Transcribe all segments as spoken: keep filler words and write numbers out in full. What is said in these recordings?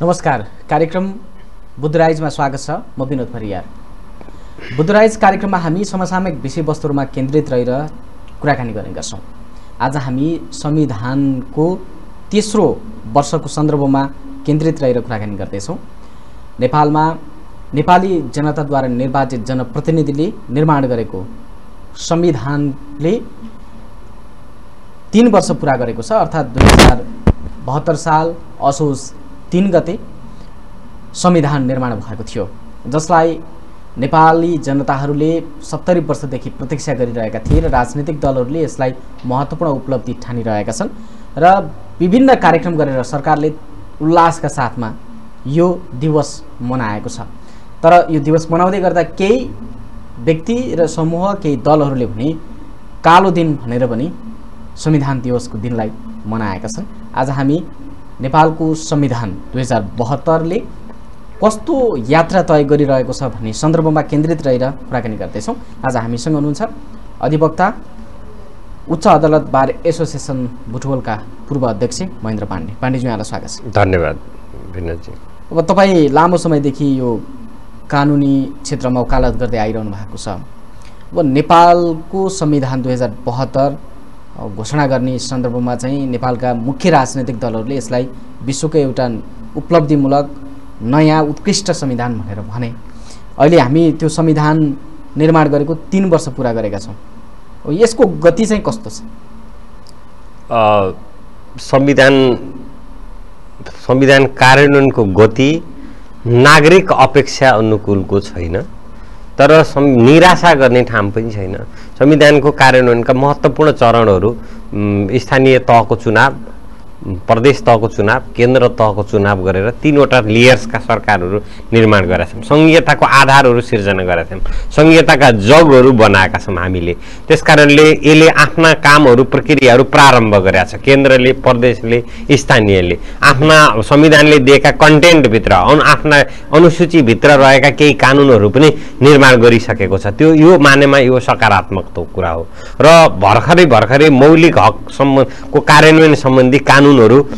नमस्कार, कार्यक्रम बुद्धराइजमा स्वागत छ। म बिनोद परियार। बुद्धराइज कार्यक्रममा हामी समसामयिक विषयवस्तुहरूमा केन्द्रित रहेर कुराकानी गर्ने गर्छौँ। आज हामी संविधानको तेस्रो वर्षको सन्दर्भमा केन्द्रित रहेर कुराकानी गर्दैछौँ। नेपालमा नेपाली जनताद्वारा निर्वाचित जनप्रतिनिधिले निर्माण गरेको संविधानले तीन वर्ष पुरा गरेको छ, अर्थात् दुई हजार बहत्तर साल असोज तीन गते संविधान निर्माण भएको थियो, जसलाई नेपाली जनताहरूले सत्तरी वर्षदेखि प्रतीक्षा गरिरहेका थिए र राजनीतिक दलहरूले यसलाई महत्त्वपूर्ण उपलब्धि ठानिरहेका छन् र विभिन्न कार्यक्रम गरेर सरकारले उल्लासका साथमा यो दिवस मनाएको छ। तर यो दिवस मनाउँदै गर्दा केही व्यक्ति र समूह, केही दलहरूले भने कालो दिन भनेर पनि संविधान दिवसको दिनलाई मनाएका छन्। आज हामी नेपालको संविधान दुई हजार बहत्तरले कस्तो यात्रा तय गरिरहेको छ भन्ने सन्दर्भमा केन्द्रित रहेर कुराकानी गर्दैछौँ। आज हामीसँग हुनुहुन्छ अधिवक्ता, उच्च अदालत बार एसोसिएसन बुटवलका पूर्व अध्यक्ष महेन्द्र पाण्डे। पाण्डेजी, यहाँलाई स्वागत छ। धन्यवाद विनोदजी। अब तपाईँ लामो समयदेखि यो कानुनी क्षेत्रमा वकालत गर्दै आइरहनु भएको छ। अब नेपालको संविधान दुई हजार बहत्तर घोषणा गर्ने सन्दर्भमा चाहिँ नेपालका मुख्य राजनैतिक दलहरूले यसलाई विश्वको एउटा उपलब्धिमूलक नयाँ उत्कृष्ट संविधान भनेर भने। अहिले हामी त्यो संविधान निर्माण गरेको तीन वर्ष पुरा गरेका छौँ। यसको गति चाहिँ कस्तो छ? संविधान संविधान कार्यान्वयनको गति नागरिक अपेक्षा अनुकूलको छैन, तर निराशा गर्ने ठाउँ पनि छैन। संविधानको कार्यान्वयनका महत्त्वपूर्ण चरणहरू स्थानीय तहको चुनाव, प्रदेश तहको चुनाव, केन्द्र तहको चुनाव गरेर तीनवटा लेयर्सका सरकारहरू निर्माण गरेका छौँ। संघीयताको आधारहरू सिर्जना गरेका छौँ, संघीयताका जगहरू बनाएका छौँ हामीले। त्यसकारणले यसले आफ्ना कामहरू, प्रक्रियाहरू प्रारम्भ गरेका छ। केन्द्रले, प्रदेशले, स्थानीयले आफ्ना संविधानले दिएका कन्टेन्टभित्र, आफ्ना अनुसूचीभित्र रहेका केही कानुनहरू पनि निर्माण गरिसकेको छ। त्यो यो मानेमा यो सकारात्मक कुरा हो। र भर्खरै भर्खरै मौलिक हक सम्बन्धको कार्यान्वयन सम्बन्धी कानुन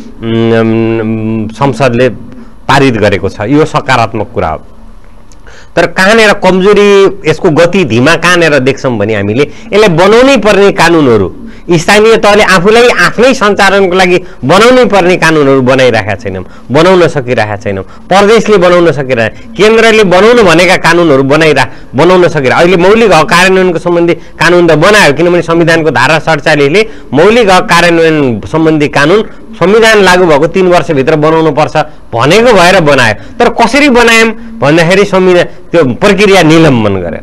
संसदले पारित गरेको छ। यो सकारात्मक कुरा हो। तर कहाँनिर कमजोरी, यसको गति धीमा कहाँनिर देख्छौँ भने हामीले यसलाई बनाउनै पर्ने कानुनहरू स्थानीय तहले आफूलाई आफ्नै सञ्चालनको लागि बनाउनै पर्ने कानुनहरू बनाइरहेका छैनौँ, बनाउन सकिरहेका छैनौँ। प्रदेशले बनाउन सकिरहे, केन्द्रले बनाउनु भनेका कानुनहरू बनाइरह बनाउन सकिरह। अहिले मौलिक हक कार्यान्वयनको सम्बन्धी कानुन त बनायो, किनभने संविधानको धारा सडचालिसले मौलिक हक कार्यान्वयन सम्बन्धी कानुन संविधान लागू भएको तीन वर्षभित्र बनाउनु पर्छ भनेको भएर बनायो। तर कसरी बनायौँ भन्दाखेरि संविधान त्यो प्रक्रिया निलम्बन गरेर,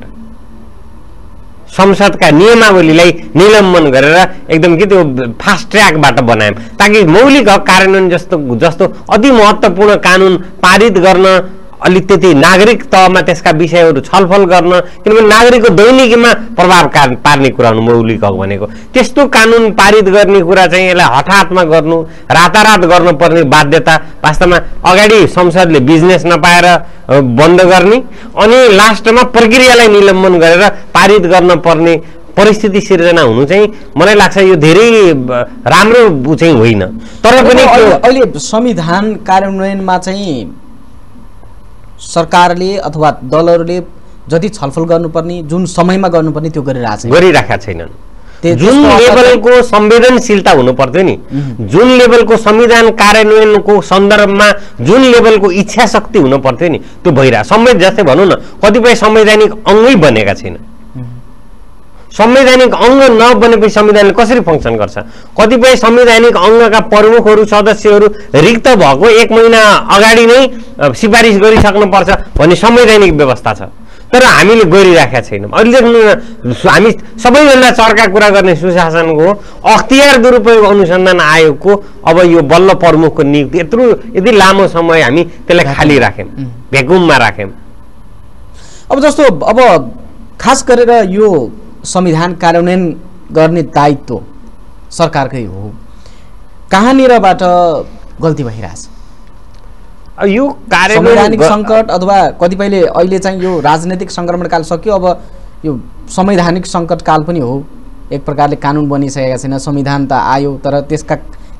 संसदका नियमावलीलाई निलम्बन गरेर एकदम कि त्यो फास्ट ट्र्याकबाट बनायौँ, ताकि मौलिक हक कार्यान्वयन जस्तो जस्तो अति महत्त्वपूर्ण कानुन पारित गर्न, अलिक त्यति नागरिक तहमा त्यसका विषयहरू छलफल गर्न, किनभने नागरिकको दैनिकीमा प्रभाव पार्ने कुरा हो मौलिक हक भनेको। त्यस्तो कानुन पारित गर्ने कुरा चाहिँ यसलाई हठातमा गर्नु, रातारात गर्नुपर्ने बाध्यता वास्तवमा अगाडि संसदले बिजनेस नपाएर बन्द गर्ने, अनि लास्टमा प्रक्रियालाई निलम्बन गरेर पारित गर्न पर्ने परिस्थिति सिर्जना हुनु चाहिँ मलाई लाग्छ यो धेरै राम्रो चाहिँ होइन। तर पनि अहिले संविधान कार्यान्वयनमा चाहिँ सरकारले अथवा दलहरूले जति छलफल गर्नुपर्ने, जुन समयमा गर्नुपर्ने त्यो गरिरहेको छैन गरिराखेका छैनन्। जुन लेभलको संवेदनशीलता हुनु पर्थ्यो नि, जुन लेभलको संविधान कार्यान्वयनको सन्दर्भमा जुन लेभलको इच्छा शक्ति हुनु पर्थ्यो नि, त्यो भइरहेको। संवैधानिक जस्तै भनौँ न, कतिपय संवैधानिक अङ्गै बनेका छैन। संवैधानिक अङ्ग नबनेपछि संविधानले कसरी फङ्सन गर्छ? कतिपय संवैधानिक अङ्गका प्रमुखहरू, सदस्यहरू रिक्त भएको एक महिना अगाडि नै सिफारिस गरिसक्नुपर्छ भन्ने संवैधानिक व्यवस्था छ, तर हामीले गरिराखेका छैनौँ। अहिले हामी सबैभन्दा चर्का कुरा गर्ने सुशासनको अख्तियार दुरुपयोग अनुसन्धान आयोगको अब यो बल्ल प्रमुखको नियुक्ति यत्रो यति लामो समय हामी त्यसलाई खाली राख्यौँ, भ्याकुममा राख्यौँ। अब जस्तो अब खास गरेर यो संविधान कार्यान्वयन गर्ने दायित्व सरकारकै हो, कहाँनिरबाट गल्ती भइरहेछ? यो संवैधानिक सङ्कट अथवा कतिपयले अहिले चाहिँ यो राजनैतिक सङ्क्रमणकाल सक्यो, अब यो संवैधानिक सङ्कटकाल पनि हो। एक प्रकारले कानुन बनिसकेका छैन, संविधान त आयो तर त्यसका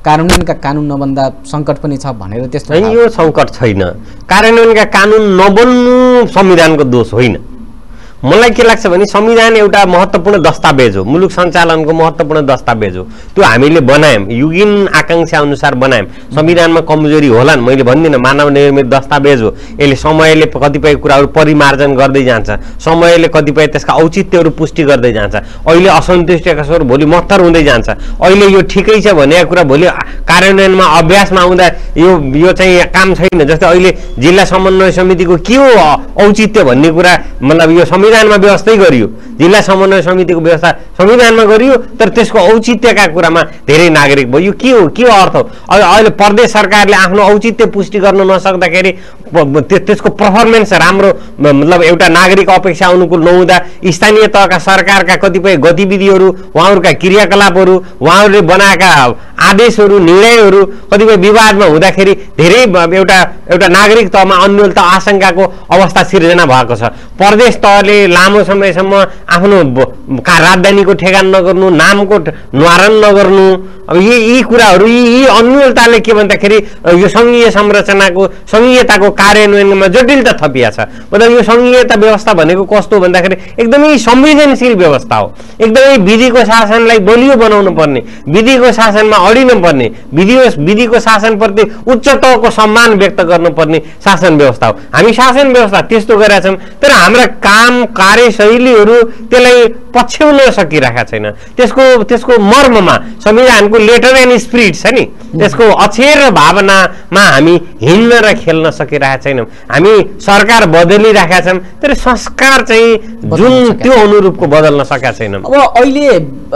कार्यान्वयनका कानुन नबन्दा सङ्कट पनि छ भनेर त्यस्तो होइन, यो सङ्कट छैन। कार्यान्वयनका कानुन नबन्नु संविधानको दोष होइन। मलाई के लाग्छ भने संविधान एउटा महत्त्वपूर्ण दस्तावेज हो, मुलुक सञ्चालनको महत्त्वपूर्ण दस्तावेज हो। त्यो हामीले बनायौँ, युगीन आकाङ्क्षा अनुसार बनायौँ। संविधानमा कमजोरी होलान्, मैले भन्दिनँ, मानव निर्मित दस्तावेज हो। यसले समयले कतिपय कुराहरू परिमार्जन गर्दै जान्छ, समयले कतिपय त्यसका औचित्यहरू पुष्टि गर्दै जान्छ। अहिले असन्तुष्टिका स्वर भोलि मत्थर हुँदै जान्छ। अहिले यो ठिकै छ भनेको कुरा भोलि कार्यान्वयनमा अभ्यासमा आउँदा यो यो चाहिँ काम छैन। जस्तै अहिले जिल्ला समन्वय समितिको के हो औचित्य भन्ने कुरा, मतलब यो संविधानमा व्यवस्थै गरियो, जिल्ला समन्वय समितिको व्यवस्था संविधानमा गरियो, तर त्यसको औचित्यका कुरामा धेरै नागरिक भयो। यो के हो, के हो अर्थ हो? अहिले प्रदेश सरकारले आफ्नो औचित्य पुष्टि गर्न नसक्दाखेरि त्यसको पर्फर्मेन्स राम्रो, मतलब एउटा नागरिक अपेक्षा अनुकूल नहुँदा स्थानीय तहका सरकारका कतिपय गतिविधिहरू, उहाँहरूका क्रियाकलापहरू, उहाँहरूले बनाएका आदेशहरू, निर्णयहरू कतिपय विवादमा हुँदाखेरि धेरै एउटा एउटा नागरिक तहमा अन्योलता आशंकाको अवस्था सिर्जना भएको छ। प्रदेश तहले लामो समयसम्म आफ्नो राजधानीको ठेगान नगर्नु, नामको न्वारण नगर्नु, अब यी यी कुराहरू यी यी अन्योलताले के भन्दाखेरि यो सङ्घीय संरचनाको सङ्घीयताको कार्यान्वयनमा जटिलता थपिया छ। मतलब यो सङ्घीयता व्यवस्था भनेको कस्तो भन्दाखेरि एकदमै संवेदनशील व्यवस्था हो। एकदमै विधिको शासनलाई बलियो बनाउनु पर्ने, विधिको शासनमा अडिनु पर्ने, विधि विधिको शासनप्रति उच्च तहको सम्मान व्यक्त गर्नुपर्ने शासन व्यवस्था हो। हामी शासन व्यवस्था त्यस्तो गरेका छौँ, तर हाम्रा काम कार्यशैलीहरू त्यसलाई पछ्याउन सकिरहेका छैन। त्यसको त्यसको मर्ममा संविधानको लेटर एन्ड स्पिरिट छ नि, त्यसको अक्षर र भावनामा हामी हिँड्न र खेल्न सकिरहेका छैनौँ। हामी सरकार बदलिरहेका छौँ, तर संस्कार चाहिँ जुन त्यो अनुरूपको बदल्न सकेका छैनौँ। अब अहिले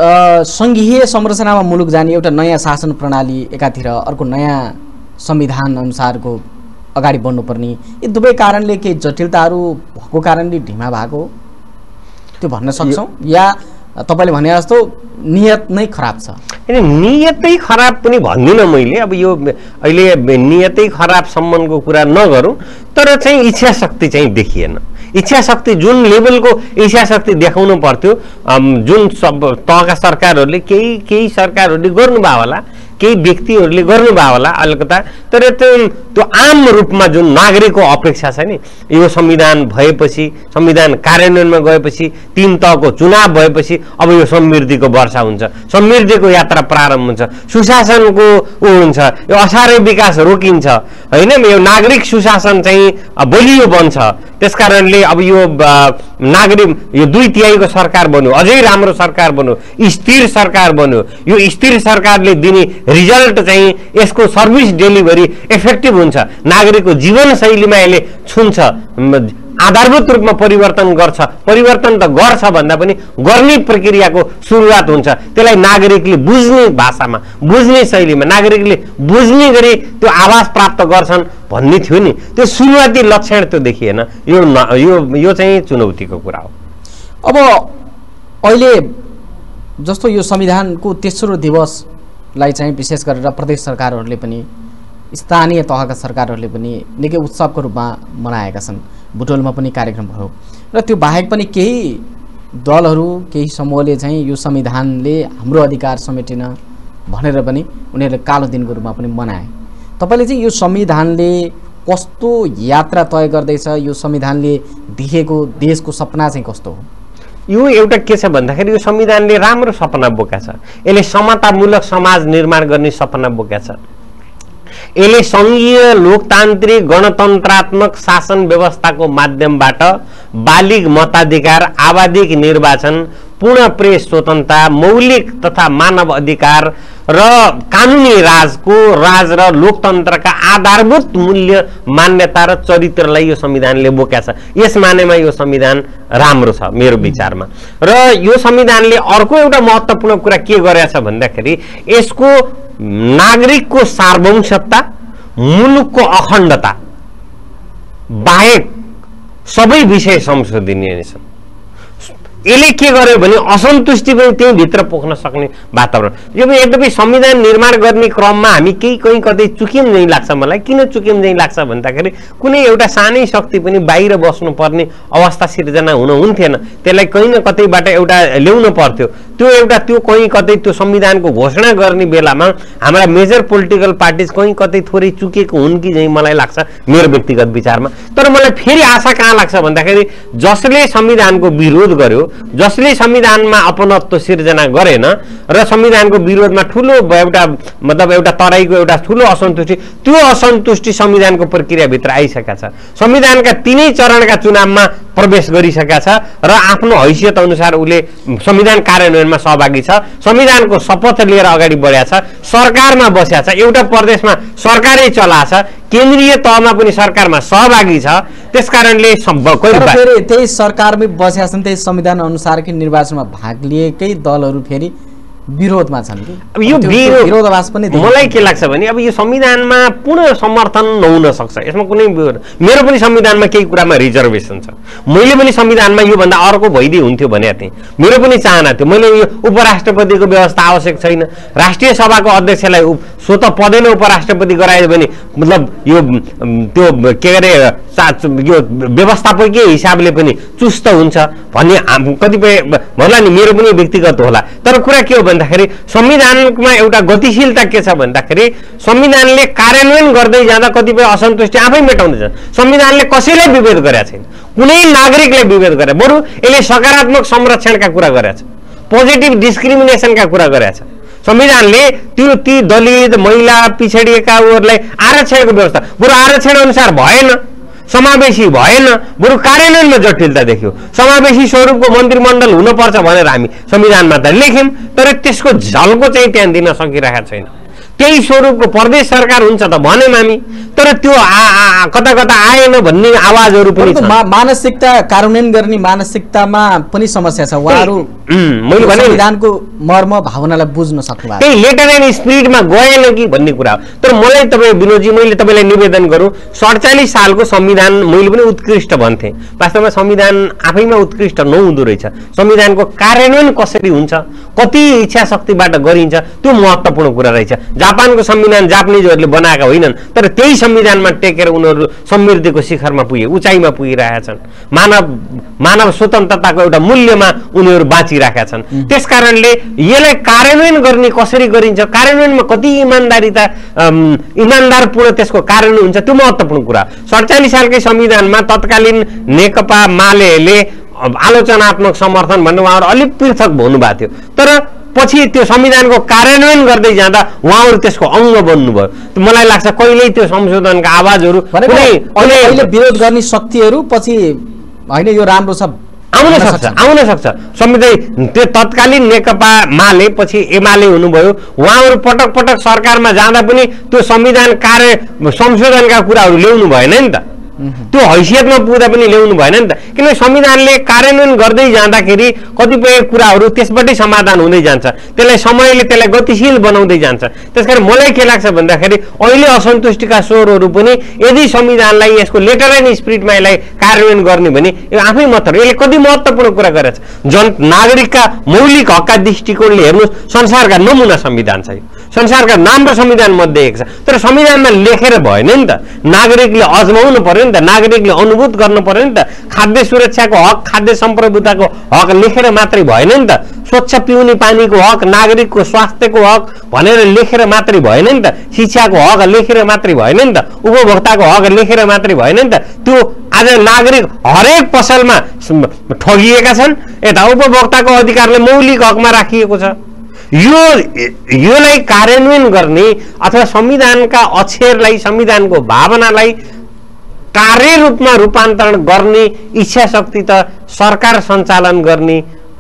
सङ्घीय संरचनामा मुलुक जाने एउटा नयाँ शासन प्रणाली एकातिर, अर्को नयाँ संविधान अनुसारको अगाडि बढ्नुपर्ने, यी दुवै कारणले केही जटिलताहरू भएको कारणले ढिमा भएको त्यो भन्न सक्छौँ, या तपाईँले भने जस्तो नियत नै खराब छ? नियतै खराब पनि भन्दिनँ मैले। अब यो अहिले नियतै खराबसम्मको कुरा नगरौँ, तर चाहिँ इच्छा शक्ति चाहिँ देखिएन। इच्छा शक्ति जुन लेभलको इच्छा शक्ति देखाउनु पर्थ्यो, जुन सब तहका सरकारहरूले केही केही सरकारहरूले गर्नुभयो होला, केही व्यक्तिहरूले गर्नुभयो होला अलिकता, तर त्यो त्यो आम रूपमा जुन नागरिकको अपेक्षा छ नि, यो संविधान भएपछि, संविधान कार्यान्वयनमा गएपछि, तीन तहको चुनाव भएपछि अब यो समृद्धिको वर्षा हुन्छ, समृद्धिको यात्रा प्रारम्भ हुन्छ, सुशासनको ऊ हुन्छ, यो असारे विकास रोकिन्छ होइन, यो नागरिक सुशासन चाहिँ बलियो बन्छ। त्यसकारणले अब यो नागरिक यो दुई तिहाईको सरकार बन्यो, अझै राम्रो सरकार बन्यो, स्थिर सरकार बन्यो। यो स्थिर सरकारले दिने रिजल्ट चाहिँ यसको सर्भिस डेलिभरी इफेक्टिभ हुन्छ, नागरिकको जीवनशैलीमा यसले छुन्छ, आधारभूत रूपमा परिवर्तन गर्छ। परिवर्तन त गर्छ भन्दा पनि गर्ने प्रक्रियाको सुरुवात हुन्छ। त्यसलाई नागरिकले बुझ्ने भाषामा, बुझ्ने शैलीमा, नागरिकले बुझ्ने गरी त्यो आवाज प्राप्त गर्छन् भन्ने थियो नि, त्यो सुरुवाती लक्षण त्यो देखिएन। यो यो यो चाहिँ चुनौतीको कुरा हो। अब अहिले जस्तो यो संविधानको तेस्रो दिवसलाई चाहिँ विशेष गरेर प्रदेश सरकारहरूले पनि, स्थानीय तहका सरकारहरूले पनि निकै उत्सवको रूपमा मनाएका छन्। बुटवलमा पनि कार्यक्रम भयो र त्यो बाहेक पनि केही दलहरू, केही समूहले चाहिँ यो संविधानले हाम्रो अधिकार समेटेन भनेर पनि उनीहरूले कालो दिनको रूपमा पनि मनाए। तपाईँले चाहिँ यो संविधानले कस्तो यात्रा तय गर्दैछ, यो संविधानले देखेको देशको सपना चाहिँ कस्तो हो? यो एउटा के छ भन्दाखेरि यो संविधानले राम्रो सपना बोकेको छ। यसले समतामूलक समाज निर्माण गर्ने सपना बोकेको छ। यसले सङ्घीय लोकतान्त्रिक गणतन्त्रात्मक शासन व्यवस्थाको माध्यमबाट बालिग मताधिकार, आबादिक निर्वाचन, पूर्ण प्रेस स्वतन्त्रता, मौलिक तथा मानव अधिकार र कानुनी राजको राज र लोकतन्त्रका आधारभूत मूल्य, मान्यता र चरित्रलाई यो संविधानले बोकेको छ। यस मानेमा यो संविधान राम्रो छ मेरो विचारमा। र यो संविधानले अर्को एउटा महत्त्वपूर्ण कुरा के गरेछ भन्दाखेरि यसको नागरिकको सार्वभौमसत्ता, मुलुकको अखण्डता बाहेक सबै विषय संशोधनीय छन्। यसले के गर्यो भने असन्तुष्टि पनि त्यही भित्र पोख्न सक्ने वातावरण। यो यद्यपि संविधान निर्माण गर्ने क्रममा हामी केही कहीँ कतै चुक्यौँ जै लाग्छ मलाई। किन चुक्यौँ जै लाग्छ भन्दाखेरि कुनै एउटा सानै शक्ति पनि बाहिर बस्नुपर्ने अवस्था सिर्जना हुन हुन्थेन, त्यसलाई कहीँ न कतैबाट एउटा ल्याउनु पर्थ्यो। त्यो एउटा त्यो कहीँ कतै त्यो संविधानको घोषणा गर्ने बेलामा हाम्रा मेजर पोलिटिकल पार्टिज कहीँ कतै थोरै चुकेको हुन् कि चाहिँ मलाई लाग्छ मेरो व्यक्तिगत विचारमा। तर मलाई फेरि आशा कहाँ लाग्छ भन्दाखेरि जसले संविधानको विरोध गर्यो, जसले संविधानमा अपनत्व सिर्जना गरेन र संविधानको विरोधमा ठुलो एउटा मतलब एउटा तराईको एउटा ठुलो असन्तुष्टि, त्यो असन्तुष्टि संविधानको प्रक्रियाभित्र आइसकेका छ। संविधानका तिनै चरणका चुनावमा प्रवेश गरिसकेका छ र आफ्नो हैसियत अनुसार उसले संविधान कार्यान्वयनमा सहभागी छ, संविधानको शपथ लिएर अगाडि बढेको छ, सरकारमा बसेको छ, एउटा प्रदेशमा सरकारै चलाछ, केन्द्रीय तहमा पनि सरकारमा सहभागी छ। त्यसकारणले फेरि त्यही सरकारमै बसेका छन्, त्यही संविधान अनुसारकै निर्वाचनमा भाग लिएकै दलहरू फेरि विरोधमा छन् कि अब यो विरोधाभास पनि मलाई के लाग्छ भने अब यो संविधानमा पूर्ण समर्थन नहुन सक्छ। यसमा कुनै मेरो पनि संविधानमा केही कुरामा रिजर्भेसन छ। मैले पनि संविधानमा योभन्दा अर्को भइदिए हुन्थ्यो भनेको थिएँ, मेरो पनि चाहना थियो। मैले यो उपराष्ट्रपतिको व्यवस्था आवश्यक छैन, राष्ट्रिय सभाको अध्यक्षलाई स्वतः पदेन उपराष्ट्रपति गरायो भने मतलब यो त्यो के अरे यो व्यवस्थापकीय हिसाबले पनि चुस्त हुन्छ भन्ने कतिपय भन्ला नि, मेरो पनि व्यक्तिगत होला। तर कुरा के हो भन्दाखेरि संविधानमा एउटा गतिशीलता के छ भन्दाखेरि संविधानले कार्यान्वयन गर्दै जाँदा कतिपय असन्तुष्टि आफै मेटाउँदैछ। संविधानले कसैलाई विभेद गरेका छैन, कुनै नागरिकलाई विभेद गरे, बरु यसले सकारात्मक संरक्षणका कुरा गरेका छ, पोजिटिभ डिस्क्रिमिनेसनका कुरा गरेका छ। संविधानले त्यो ती दलित महिला पिछडिएकाहरूलाई आरक्षणको व्यवस्था बरु आरक्षण अनुसार भएन, समावेशी भएन, बरु कार्यान्वयनमा जटिलता देखियो। समावेशी स्वरूपको मन्त्रीमण्डल हुनुपर्छ भनेर हामी संविधानमा त लेख्यौँ, तर त्यसको झल्को चाहिँ त्यहाँ दिन सकिरहेको छैन। त्यही स्वरूपको प्रदेश सरकार हुन्छ त भन्यौँ हामी, तर त्यो कता कता आएन भन्ने आवाजहरू पनि छ। मानसिकता कार्यान्वयन गर्ने मानसिकतामा पनि समस्या छ। उहाँहरू मैले भने संविधानको मर्म भावनालाई बुझ्न सक्नु भएको त्यही लेटर एन्ड स्पिरिटमा गएन कि भन्ने कुरा हो। तर मलाई तपाईँ विनोदजी मैले तपाईँलाई निवेदन गरौँ, सडचालिस सालको संविधान मैले पनि उत्कृष्ट भन्थेँ। वास्तवमा संविधान आफैमा उत्कृष्ट नहुँदो रहेछ, संविधानको कार्यान्वयन कसरी हुन्छ, कति इच्छा शक्तिबाट गरिन्छ, त्यो महत्त्वपूर्ण कुरा रहेछ। जापानको संविधान जापानिजहरूले बनाएका होइनन्, तर त्यही संविधानमा टेकेर उनीहरू समृद्धिको शिखरमा पुगे, उचाइमा पुगिरहेका छन्। मानव मानव स्वतन्त्रताको एउटा मूल्यमा उनीहरू बाँचिरहेका छन्। त्यसकारणले यसलाई कार्यान्वयन गर्ने कसरी गरिन्छ, कार्यान्वयनमा कति इमान्दारिता इमान्दारपूर्ण त्यसको कार्यान्वयन हुन्छ, त्यो महत्त्वपूर्ण कुरा। सडचालिस सालकै संविधानमा तत्कालीन नेकपा मालेले आलोचनात्मक समर्थन भन्ने उहाँहरू अलिक पृथक भन्नुभएको थियो, तर पछि त्यो संविधानको कार्यान्वयन गर्दै जाँदा उहाँहरू त्यसको अङ्ग बन्नुभयो। मलाई लाग्छ कहिल्यै त्यो संशोधनका आवाजहरू अहिले विरोध गर्ने शक्तिहरू पछि होइन यो राम्रो छ आउन सक्छ आउन सक्छ संविधान त्यो तत्कालीन नेकपा माले पछि एमाले हुनुभयो, उहाँहरू पटक पटक सरकारमा जाँदा पनि त्यो संविधान कार्य संशोधनका कुराहरू ल्याउनु भएन नि त, त्यो हैसियतमा पुग्दा पनि ल्याउनु भएन नि त। किनभने संविधानले कार्यान्वयन गर्दै जाँदाखेरि कतिपय कुराहरू त्यसबाटै समाधान हुँदै जान्छ, त्यसलाई समयले त्यसलाई गतिशील बनाउँदै जान्छ। त्यसकारण मलाई के लाग्छ भन्दाखेरि अहिले असन्तुष्टिका स्वरहरू पनि यदि संविधानलाई यसको लेटर एन्ड स्पिरिटमा यसलाई कार्यान्वयन गर्ने भने यो आफै मात्र यसले कति महत्त्वपूर्ण कुरा गरेछ। जन नागरिकका मौलिक हकका दृष्टिकोणले हेर्नुहोस्, संसारका नमुना संविधान छ, संसारका राम्रो संविधान मध्ये एक छ, तर संविधानमा लेखेर भएन नि त। नागरिकले अजमाउनु पर्यो नि त, नागरिकले अनुभूत गर्नु पर्यो नि त। खाद्य सुरक्षाको हक, खाद्य सम्प्रभुताको हक लेखेर मात्रै भएन नि त। स्वच्छ पिउने पानीको हक, नागरिकको स्वास्थ्यको हक भनेर लेखेर मात्रै भएन नि त। शिक्षाको हक लेखेर मात्रै भएन नि त। उपभोक्ताको हक लेखेर मात्रै भएन नि त। त्यो आज नागरिक हरेक पसलमा ठगिएका छन्, यता उपभोक्ताको अधिकारले मौलिक हकमा राखिएको छ। यो योलाई कार्यान्वयन गर्ने अथवा संविधानका अक्षरलाई, संविधानको भावनालाई कार्य रूपमा रूपान्तरण गर्ने इच्छा शक्ति त सरकार सञ्चालन गर्ने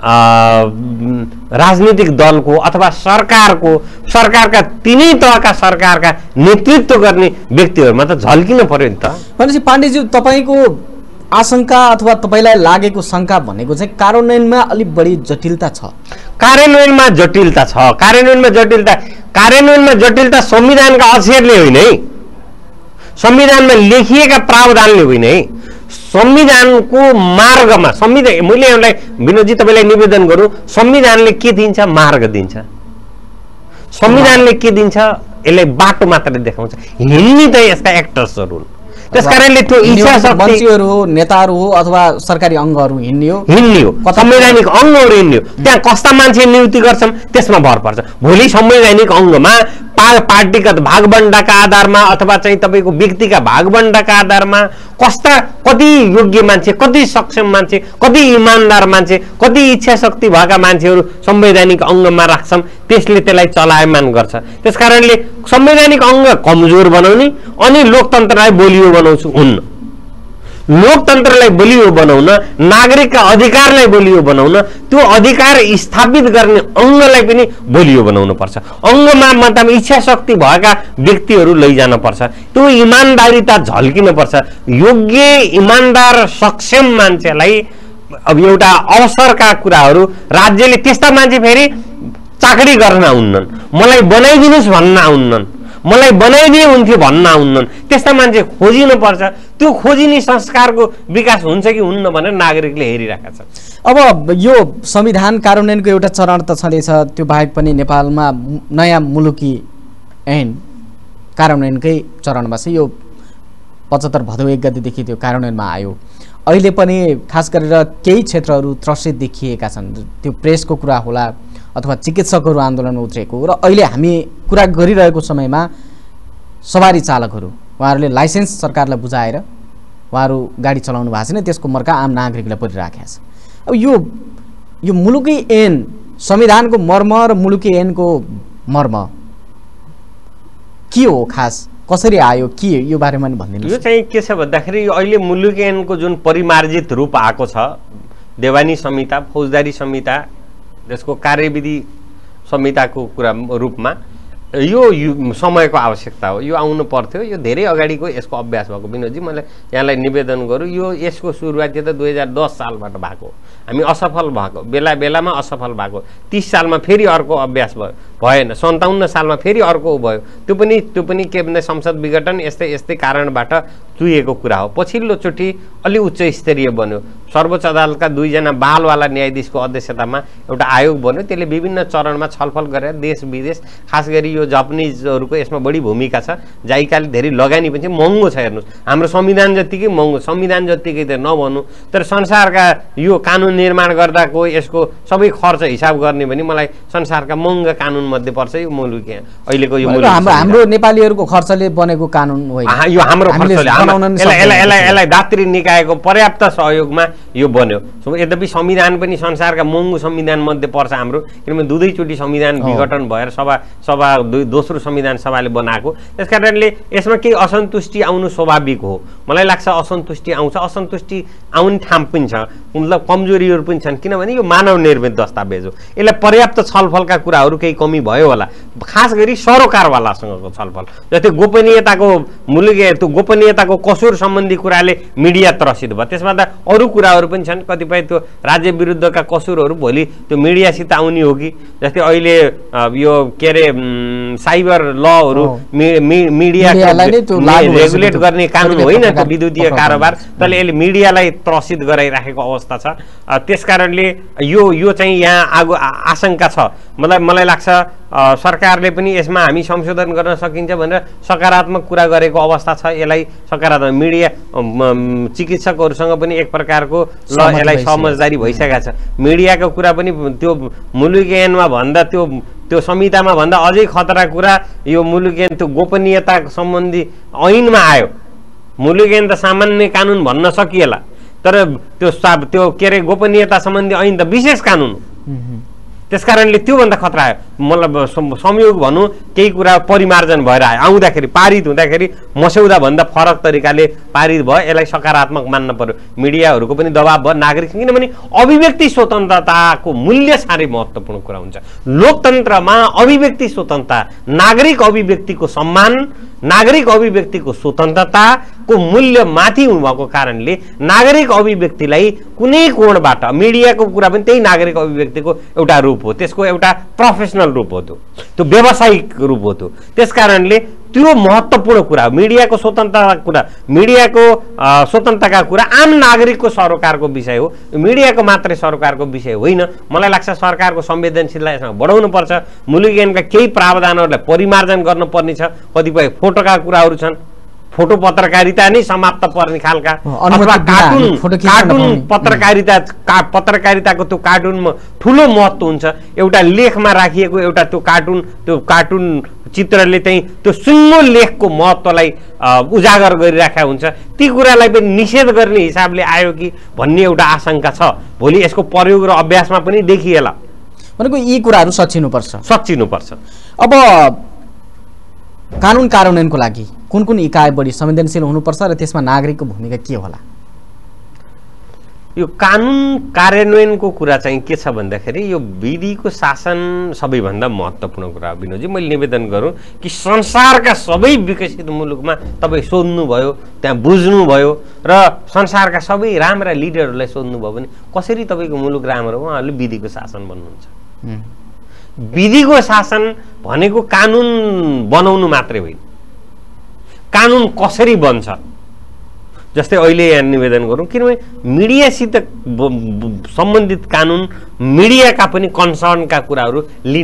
राजनीतिक दलको अथवा सरकारको, सरकारका तिनै तहका सरकारका नेतृत्व गर्ने व्यक्तिहरूमा त झल्किन पर्यो नि त। भनेपछि पाण्डेज्यू तपाईँको आशंका अथवा तपाईँलाई लागेको शङ्का भनेको चाहिँ कार्यान्वयनमा अलिक बढी जटिलता छ। कार्यान्वयनमा जटिलता छ, कार्यान्वयनमा जटिलता कार्यान्वयनमा जटिलता संविधानका अक्षरले होइन है, संविधानमा लेखिएका प्रावधानले होइन है, संविधानको मार्गमा। संविधान मैले यसलाई विनोदजी तपाईँलाई निवेदन गरौँ, संविधानले के दिन्छ? मार्ग दिन्छ। संविधानले के दिन्छ? यसलाई बाटो मात्र देखाउँछ। हिँड्ने त यसका एक्टर्सहरू हुन्, त्यसकारणले त्यो इच्छा शक्ति मन्त्रीहरू हो नेताहरू हो अथवा सरकारी अङ्गहरू हिँड्ने हो हिँड्ने हो संवैधानिक अङ्गहरू हिँड्ने हो त्यहाँ कस्ता मान्छे नियुक्ति गर्छन् त्यसमा भर पर्छ भोलि संवैधानिक अङ्गमा पार्टीगत भागबण्डाका आधारमा अथवा चाहिँ तपाईँको व्यक्तिका भागबण्डाका आधारमा कस्ता कति योग्य मान्छे कति सक्षम मान्छे कति इमान्दार मान्छे कति इच्छा शक्ति भएका मान्छेहरू संवैधानिक अङ्गमा राख्छन् त्यसले त्यसलाई चलायमान गर्छ त्यसकारणले संवैधानिक अङ्ग कमजोर बनाउने अनि लोकतन्त्रलाई बलियो बनाउँछु हुन्न लोकतन्त्रलाई बलियो बनाउन नागरिकका अधिकारलाई बलियो बनाउन त्यो अधिकार स्थापित गर्ने अङ्गलाई पनि बलियो बनाउनु पर्छ अङ्गमा मतलब इच्छा शक्ति भएका व्यक्तिहरू लैजान पर्छ त्यो इमानदारीता झल्किन पर्छ योग्य इमानदार सक्षम मान्छेलाई अब एउटा अवसरका कुराहरू राज्यले त्यस्ता मान्छे फेरि चाकरी गर्न आउन्नन् मलाई बनाइदिनुस् भन्न आउन्नन् मलाई बनाइदिए हुन्थ्यो भन्न आउन्नन् त्यस्ता मान्छे खोजिनु पर्छ त्यो खोजिने संस्कारको विकास हुन्छ कि हुन्न भनेर नागरिकले हेरिरहेका छन् अब यो संविधान कार्यान्वयनको एउटा चरण त छँदैछ त्यो बाहेक पनि नेपालमा नयाँ मुलुकी ऐन कार्यान्वयनकै चरणमा छ यो पचहत्तर भदौ एक गतेदेखि त्यो कार्यान्वयनमा आयो अहिले पनि खास गरेर केही क्षेत्रहरू त्रसित देखिएका छन् त्यो प्रेसको कुरा होला अथवा चिकित्सकहरू आन्दोलनमा उत्रेको र अहिले हामी कुरा गरिरहेको समयमा सवारी चालकहरू उहाँहरूले लाइसेन्स सरकारलाई बुझाएर उहाँहरू गाडी चलाउनु भएको छैन त्यसको मर्का आम नागरिकलाई परिराखेको छ अब यो यो मुलुकी ऐन संविधानको मर्म र मुलुकी ऐनको मर्म के हो खास कसरी आयो के यो बारेमा नि भनिदिनु यो चाहिँ के छ भन्दाखेरि अहिले मुलुकी ऐनको जुन परिमार्जित रूप आएको छ देवानी संहिता फौजदारी संहिता त्यसको कार्यविधि संहिताको कुरा रूपमा यो समयको आवश्यकता हो यो आउनु पर्थ्यो यो धेरै अगाडिको यसको अभ्यास भएको विनोदजी मैले यहाँलाई निवेदन गरौँ यो यसको सुरुवात त दुई हजार दस सालबाट भएको हामी असफल भएको बेला बेलामा असफल भएको तीस सालमा फेरि अर्को अभ्यास भयो भएन सन्ताउन्न सालमा फेरि अर्को भयो त्यो पनि त्यो पनि के भन्दा संसद विघटन यस्तै यस्तै कारणबाट चुइएको कुरा हो पछिल्लोचोटि अलि उच्च स्तरीय बन्यो सर्वोच्च अदालतका दुईजना बालवाला न्यायाधीशको अध्यक्षतामा एउटा आयोग बन्यो त्यसले विभिन्न चरणमा छलफल गरेर देश विदेश खास गरी यो जापानिजहरूको यसमा बढी भूमिका छ जाइकाले धेरै लगानी पनि महँगो छ हेर्नुहोस् हाम्रो संविधान जतिकै महँगो संविधान जतिकै त नभन्नु तर संसारका यो कानुन निर्माण गर्दाको यसको सबै खर्च हिसाब गर्ने भने मलाई संसारका महँगा कानुन मध्ये पर्छ यो मुलुकी अहिलेको यो हाम्रो नेपालीहरूको खर्चले बनेको कानुन होइन यो हाम्रो खर्चले यसलाई दात्री निकायको पर्याप्त सहयोगमा यो बन्यो यद्यपि संविधान पनि संसारका महँगो संविधान मध्ये पर्छ हाम्रो किनभने दुवैचोटि संविधान विघटन भएर सभा सभा दोस्रो संविधान सभाले बनाएको त्यसकारणले यसमा केही असन्तुष्टि आउनु स्वाभाविक हो मलाई लाग्छ असन्तुष्टि आउँछ असन्तुष्टि आउने ठाउँ पनि छ मतलब कमजोरीहरू पनि छन् किनभने यो मानव निर्मित दस्तावेज हो यसलाई पर्याप्त छलफलका कुराहरू केही कमी भयो होला खास गरी सरोकारवालासँगको छलफल जस्तै गोपनीयताको मुलुकी त्यो गोपनीयताको कसुर सम्बन्धी कुराले मिडिया त्रसित भयो त्यसमा त अरू कुराहरू पनि छन् कतिपय त्यो राज्य विरुद्धका कसुरहरू भोलि त्यो मिडियासित आउने हो कि जस्तै अहिले यो के अरे साइबर लहरू मिडिया रेगुलेट गर्ने कानुन होइन त्यो विद्युतीय कारोबार तर यसले मिडियालाई त्रसित गराइराखेको अवस्था छ त्यसकारणले यो यो चाहिँ यहाँ आगो आशंका छ मतलब मलाई लाग्छ सरकारले पनि यसमा हामी संशोधन गर्न सकिन्छ भनेर सकारात्मक कुरा गरेको अवस्था छ यसलाई सकारात्मक मिडिया चिकित्सकहरूसँग पनि एक प्रकारको ल यसलाई समझदारी भइसकेको छ मिडियाको कुरा पनि त्यो मुलुकी ऐनमा भन्दा त्यो त्यो संहितामा भन्दा अझै खतरा कुरा यो मुलुकी ऐन त्यो गोपनीयता सम्बन्धी ऐनमा आयो मुलुकी ऐन त सामान्य कानुन भन्न सकिएला तर त्यो त्यो के अरे गोपनीयता सम्बन्धी ऐन त विशेष कानुन हो त्यसकारणले त्योभन्दा खतरा आयो मतलब संयोग भनौँ केही कुरा परिमार्जन भएर आयो आउँदाखेरि पारित हुँदाखेरि मस्यौदा भन्दा फरक तरिकाले पारित भयो यसलाई सकारात्मक मान्न पर्यो मिडियाहरूको पनि दबाब भयो नागरिक किनभने अभिव्यक्ति स्वतन्त्रताको मूल्य साह्रै महत्त्वपूर्ण कुरा हुन्छ लोकतन्त्रमा अभिव्यक्ति स्वतन्त्रता नागरिक अभिव्यक्तिको सम्मान नागरिक अभिव्यक्तिको स्वतन्त्रताको मूल्य माथि हुनुभएको कारणले नागरिक अभिव्यक्तिलाई कुनै कोणबाट मिडियाको कुरा पनि त्यही नागरिक अभिव्यक्तिको एउटा रूप हो त्यसको एउटा प्रोफेसनल रूप हो त्यो त्यो व्यावसायिक रूप हो त्यो त्यसकारणले त्यो महत्त्वपूर्ण कुरा मिडियाको स्वतन्त्रताको कुरा मिडियाको स्वतन्त्रताका कुरा आम नागरिकको सरोकारको विषय हो मिडियाको मात्रै सरोकारको विषय होइन मलाई लाग्छ सरकारको संवेदनशीलता यसमा बढाउनु पर्छ मुलुकी ऐनका केही प्रावधानहरूलाई परिमार्जन गर्नुपर्ने छ कतिपय फोटोका कुराहरू छन् फोटो पत्रकारिता नै समाप्त पर्ने खालका अथवा कार्टुन कार्टुन पत्रकारिता का पत्रकारिताको त्यो कार्टुनमा ठुलो महत्त्व हुन्छ। एउटा लेखमा राखिएको एउटा त्यो कार्टुन त्यो कार्टुन चित्रले चाहिँ त्यो सुङ्गो लेखको महत्त्वलाई उजागर गरिराखेका हुन्छ। ती कुरालाई पनि निषेध गर्ने हिसाबले आयो कि भन्ने एउटा आशंका छ। भोलि यसको प्रयोग र अभ्यासमा पनि देखिएला। भनेको यी कुराहरू सचिनुपर्छ सचिनुपर्छ। अब कानुन कार्यान्वयनको लागि कुन कुन इकाइ बढी संवेदनशील हुनुपर्छ र त्यसमा नागरिकको भूमिका के होला? यो कानुन कार्यान्वयनको कुरा चाहिँ के छ भन्दाखेरि यो विधिको शासन सबैभन्दा महत्त्वपूर्ण कुरा हो। विनोदजी, मैले निवेदन गरौँ कि संसारका सबै विकसित मुलुकमा तपाईँ सोध्नुभयो, त्यहाँ बुझ्नुभयो र संसारका सबै राम्रा लिडरहरूलाई सोध्नुभयो भने कसरी तपाईँको मुलुक राम्रो हो, उहाँहरूले विधिको शासन भन्नुहुन्छ। विधिको शासन भनेको कानुन बनाउनु मात्रै होइन, कानुन कसरी बन्छ। जस्तै अहिले यहाँ निवेदन गरौँ, किनभने मिडियासित सम्बन्धित कानुन मिडियाका पनि कन्सर्नका कुराहरू लिन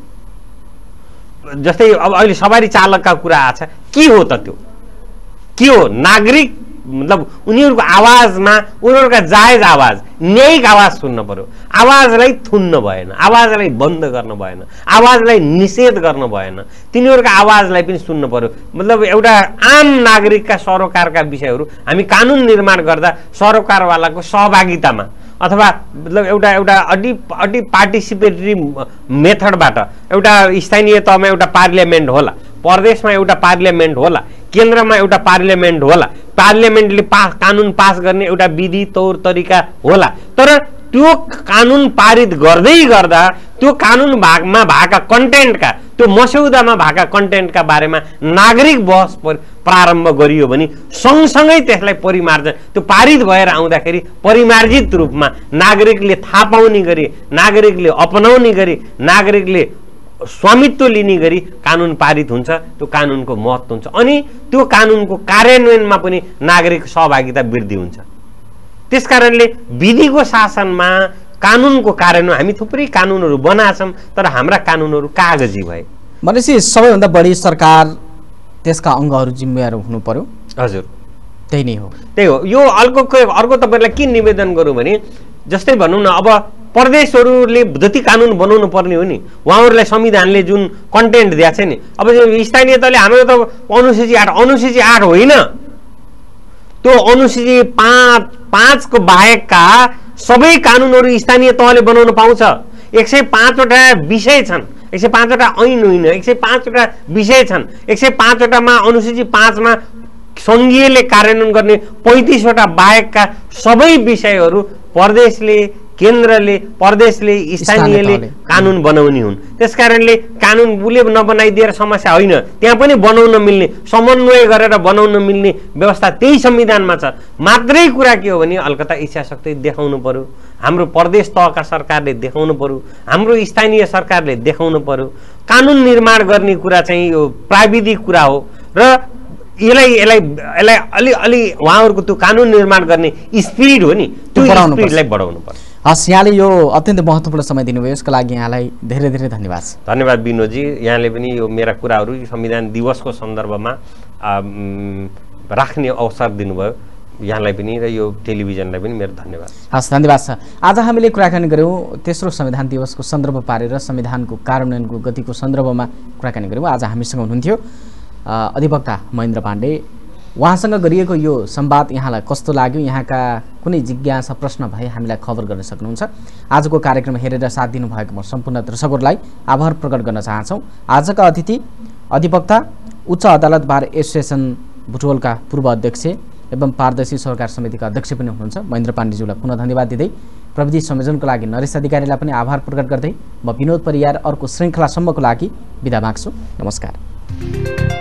पर्यो। जस्तै अब अहिले सवारी चालकका कुरा आछ, के हो त त्यो? के हो? नागरिक मतलब उनीहरूको आवाजमा उनीहरूका जायज आवाज न्यायिक आवाज सुन्न पर्यो। आवाजलाई थुन्न भएन, आवाजलाई बन्द गर्न भएन, आवाजलाई निषेध गर्न भएन, तिनीहरूका आवाजलाई पनि सुन्न पर्यो। मतलब एउटा आम नागरिकका सरोकारका विषयहरू हामी कानुन निर्माण गर्दा सरोकारवालाको सहभागितामा अथवा मतलब एउटा एउटा अडि अडि पार्टिसिपेटरी मेथडबाट एउटा स्थानीय तहमा एउटा पार्लियामेन्ट होला, प्रदेशमा एउटा पार्लियामेन्ट होला, केन्द्रमा एउटा पार्लियामेन्ट होला, पार्लियामेन्टले पास कानुन पास गर्ने एउटा विधि तौर तरिका होला। तर त्यो कानुन पारित गर्दै गर्दा त्यो कानुन भागमा भएका कन्टेन्टका त्यो मस्यौदामा भएका कन्टेन्टका बारेमा नागरिक बहस प्रारम्भ गरियो भने सँगसँगै त्यसलाई परिमार्जन त्यो पारित भएर आउँदाखेरि परिमार्जित रूपमा नागरिकले थाहा पाउने गरी, नागरिकले अपनाउने गरी, नागरिकले स्वामित्व लिने गरी कानुन पारित हुन्छ। त्यो कानुनको महत्त्व हुन्छ। अनि त्यो कानुनको कार्यान्वयनमा पनि नागरिक सहभागिता वृद्धि हुन्छ। त्यसकारणले विधिको शासनमा कानुनको कार्यान्वयन हामी थुप्रै कानुनहरू बनाछौँ, तर हाम्रा कानुनहरू कागजी भए भनेपछि सबैभन्दा बढी सरकार त्यसका अङ्गहरू जिम्मेवार हुनु पर्यो। हजुर, त्यही नै हो त्यही हो। यो अर्को अर्को तपाईँलाई के निवेदन गरौँ भने जस्तै भनौँ न, अब प्रदेशहरूले जति कानुन बनाउनु पर्ने हो नि, उहाँहरूलाई संविधानले जुन कन्टेन्ट दिएको छ नि, अब स्थानीय तहले हाम्रो त अनुसूची आठ अनुसूची आठ होइन, त्यो अनुसूची पाँच पाँचको बाहेकका सबै कानुनहरू स्थानीय तहले बनाउन पाउँछ। एक सय पाँचवटा विषय छन्, एक सय पाँचवटा ऐन होइन, एक सय पाँचवटा विषय छन्। एक सय पाँचवटामा अनुसूची पाँचमा सङ्घीयले कार्यान्वयन गर्ने पैँतिसवटा बाहेकका सबै विषयहरू प्रदेशले, केन्द्रले, प्रदेशले, स्थानीयले कानुन बनाउने हुन्। त्यसकारणले कानुन बुले नबनाइदिएर समस्या होइन, त्यहाँ पनि बनाउन मिल्ने, समन्वय गरेर बनाउन मिल्ने व्यवस्था त्यही संविधानमा छ। मात्रै कुरा के हो भने अलिकता इच्छाशक्ति देखाउनु पर्यो, हाम्रो प्रदेश तहका सरकारले देखाउनु पर्यो, हाम्रो स्थानीय सरकारले देखाउनु पर्यो। कानुन निर्माण गर्ने कुरा चाहिँ यो प्राविधिक कुरा हो र यसलाई यसलाई यसलाई अलि अलि उहाँहरूको त्यो कानुन निर्माण गर्ने स्पिड हो नि, त्यो स्पिडलाई बढाउनु पर्छ। हस्, यहाँले यो अत्यन्त महत्त्वपूर्ण समय दिनुभयो, यसको लागि यहाँलाई धेरै धेरै धन्यवाद। धन्यवाद विनोदजी, यहाँले पनि यो मेरा कुराहरू संविधान दिवसको सन्दर्भमा राख्ने अवसर दिनुभयो, यहाँलाई पनि र यो टेलिभिजनलाई पनि मेरो धन्यवाद। हस्, धन्यवाद छ। आज हामीले कुराकानी गऱ्यौँ तेस्रो संविधान दिवसको सन्दर्भ पारेर संविधानको कार्यान्वयनको गतिको सन्दर्भमा कुराकानी गऱ्यौँ। आज हामीसँग हुनुहुन्थ्यो अधिवक्ता महेन्द्र पाण्डे। उहाँसँग गरिएको यो संवाद यहाँलाई कस्तो लाग्यो, यहाँका कुनै जिज्ञासा प्रश्न भए हामीलाई खबर गर्न सक्नुहुन्छ। आजको कार्यक्रम हेरेर साथ दिनुभएको म सम्पूर्ण दर्शकहरूलाई आभार प्रकट गर्न चाहन्छौँ। आजका अतिथि अधिवक्ता, उच्च अदालत बार एसोसिएसन बुटवलका पूर्व अध्यक्ष एवं पारदर्शी सरकार समितिका अध्यक्ष पनि हुनुहुन्छ महेन्द्र पाण्डेज्यूलाई पुनः धन्यवाद दिँदै प्रविधि संयोजनको लागि नरेश अधिकारीलाई पनि आभार प्रकट गर्दै म विनोद परियार अर्को श्रृङ्खलासम्मको लागि बिदा माग्छु। नमस्कार।